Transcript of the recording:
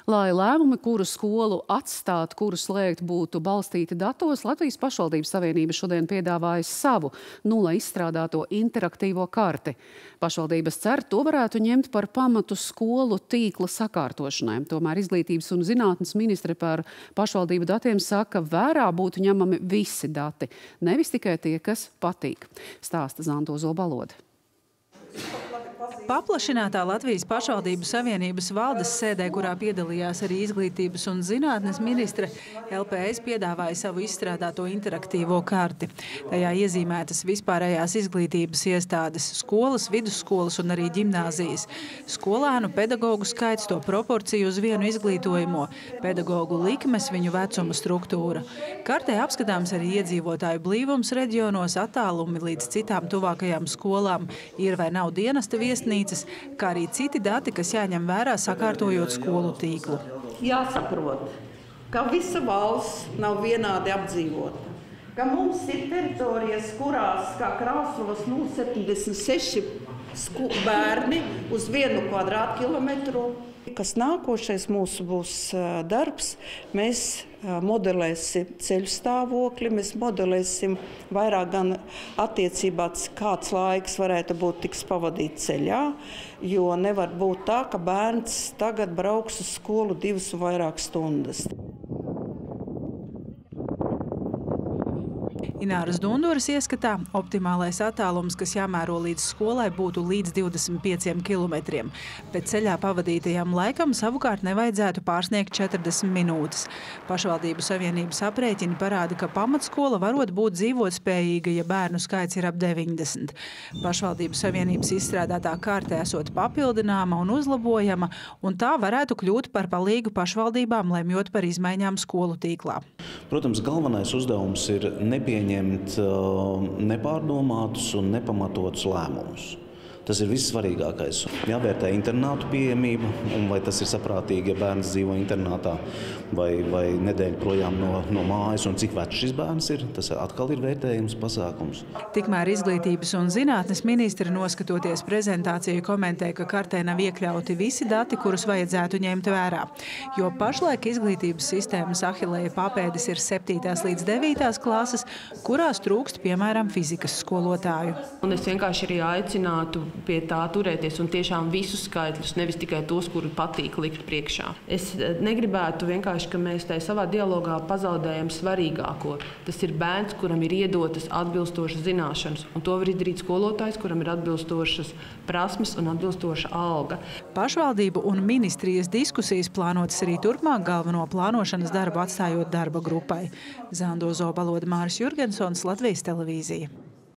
Lai lēmumi, kuru skolu atstāt, kuru slēgt, būtu balstīti datos, Latvijas pašvaldības savienība šodien piedāvāja savu nulē izstrādāto interaktīvo karti. Pašvaldības cer, to varētu ņemt par pamatu skolu tīkla sakārtošanai. Tomēr Izglītības un zinātnes ministre par pašvaldību datiem saka, vērā būtu ņemami visi dati, nevis tikai tie, kas patīk. Stāsta Zandozo Balode. Paplašinātā Latvijas pašvaldību savienības valdes sēdē, kurā piedalījās arī Izglītības un zinātnes ministre, LPS piedāvāja savu izstrādāto interaktīvo karti. Tajā iezīmētas vispārējās izglītības iestādes, skolas, vidusskolas un arī ģimnāzijas. Skolēnu pedagogu skaits, to proporciju uz vienu izglītojumu, pedagogu likmes, viņu vecuma struktūra. Kartē apskatāms arī iedzīvotāju blīvums reģionos, attālumi līdz citām tuvākajām skolām, ir vai nav dienesta viesnīcas, kā arī citi dati, kas jāņem vērā sakārtojot skolu tīklu. Jāsaprot, ka visa valsts nav vienādi apdzīvota, ka mums ir teritorijas, kurās, kā Krāslavas 076 bērni uz 1 kvadrātkilometru. Kas nākošais mūsu būs darbs, mēs modelēsim ceļu stāvokli, mēs modelēsim vairāk gan attiecībā, kāds laiks varētu būt tiks pavadīt ceļā, jo nevar būt tā, ka bērns tagad brauks uz skolu 2 un vairāk stundas. Ināras Dunduras ieskatā optimālais attālums, kas jāmēro līdz skolai, būtu līdz 25 kilometriem. Pēc ceļā pavadītajam laikam savukārt nevajadzētu pārsniegt 40 minūtes. Pašvaldību savienības aprēķini parāda, ka pamatskola varot būt dzīvotspējīga, ja bērnu skaits ir ap 90. Pašvaldību savienības izstrādātā kārta esot papildināma un uzlabojama, un tā varētu kļūt par palīgu pašvaldībām, lemjot par izmaiņām skolu tīklā. Protams, galvenais uzdevums ir nepieņemt nepārdomātus un nepamatotus lēmumus. Tas ir vissvarīgākais. Jāvērtē internātu pieejamība, un vai tas ir saprātīgi, ja bērns dzīvo internātā vai nedēļu projām no mājas, un cik vecs šis bērns ir, tas atkal ir vērtējums pasākums. Tikmēr Izglītības un zinātnes ministre, noskatoties prezentāciju, komentē, ka kartē nav iekļauti visi dati, kurus vajadzētu ņemt vērā. Jo pašlaik izglītības sistēmas ahilēja papēdis ir 7. līdz 9. klases, kurās trūkst, piemēram, fizikas skolotāju. Un es vienkārši arī aicinātu pie tā turēties un tiešām visus skaitļus, nevis tikai tos, kuri patīk likt priekšā. Es negribētu vienkārši, ka mēs tajā savā dialogā pazaudējam svarīgāko. Tas ir bērns, kuram ir iedotas atbilstošas zināšanas, un to var izdarīt skolotājs, kuram ir atbilstošas prasmes un atbilstoša alga. Pašvaldību un ministrijas diskusijas plānotas arī turpmāk, galveno plānošanas darbu atstājot darba grupai. Zandozo Balode, Māris Jurgensons, Latvijas televīzija.